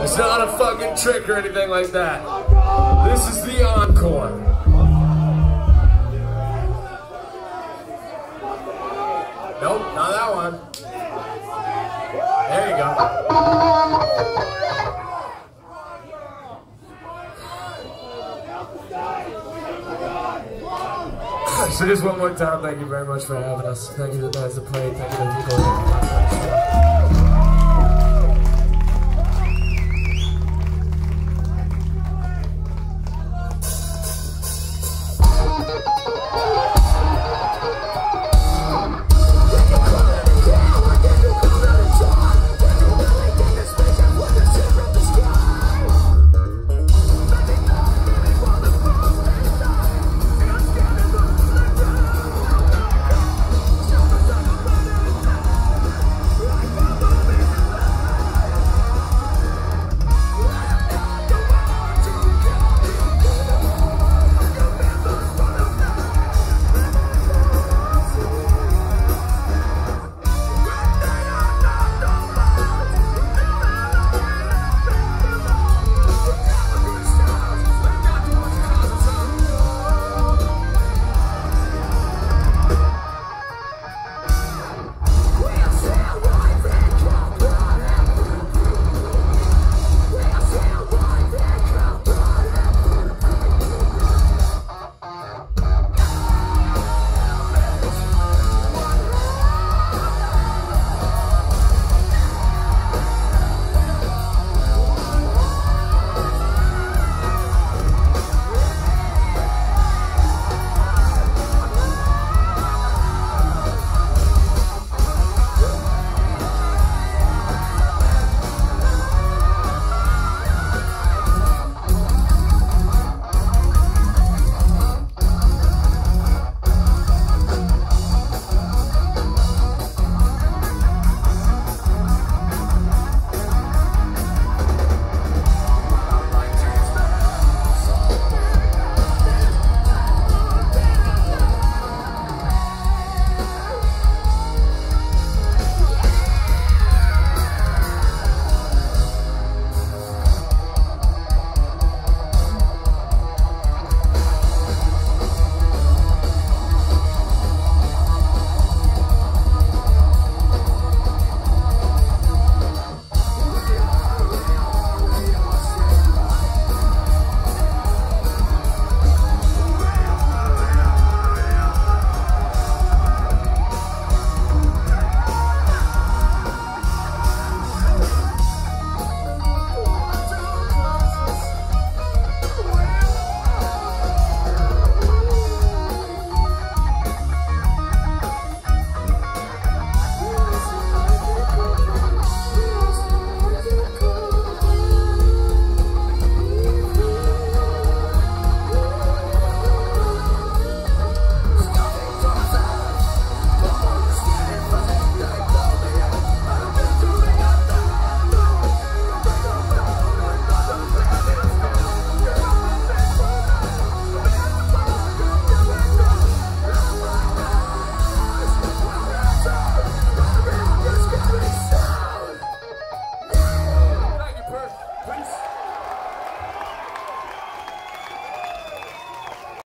It's not a fucking trick or anything like that. This is the encore. Nope, not that one. There you go. So just one more time, thank you very much for having us. Thank you to the guys that played. Thank you to the people.